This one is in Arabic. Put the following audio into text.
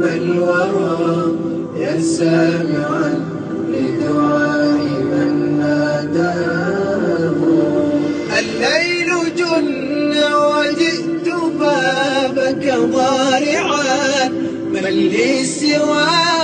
قلوب الورى يا سامعا لدعاء من ناداه. الليل جن وجئت بابك ضارعا، من لي سواك